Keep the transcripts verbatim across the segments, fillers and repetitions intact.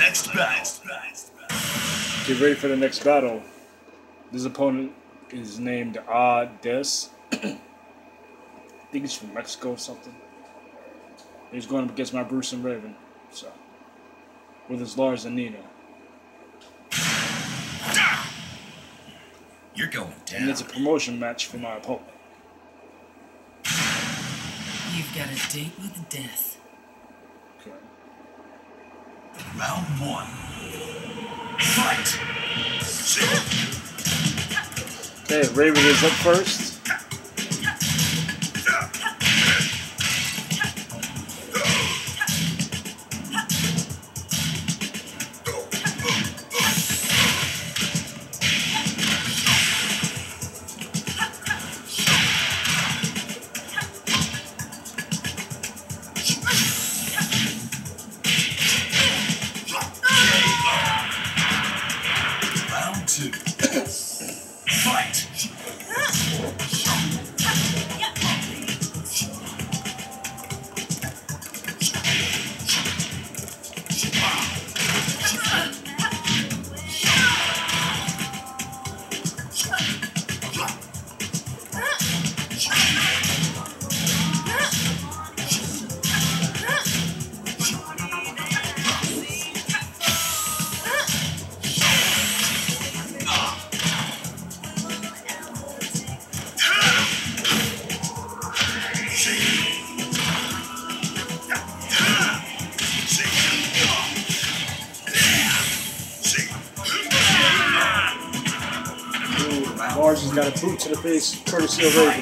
next battle. Get ready for the next battle. This opponent is named Ah Des. I think he's from Mexico or something. He's going up against my Bruce and Raven. So, with his Lars and Nina. You're going down. And it's a promotion match for my opponent. You've got a date with death. Okay. Round one. Fight. Okay, Raven is up first. Two. Fight! Lars has got a boot to the face, courtesy of Raven.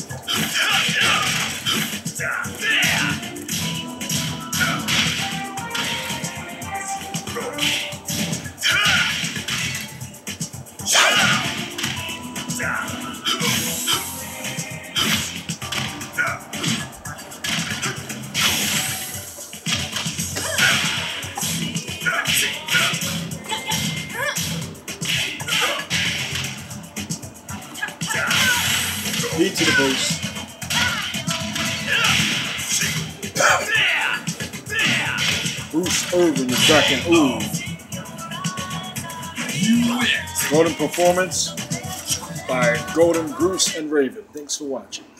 Knee to the face. Bruce Irvin is back in. Ooh. Golden performance by Golden Bruce and Raven. Thanks for watching.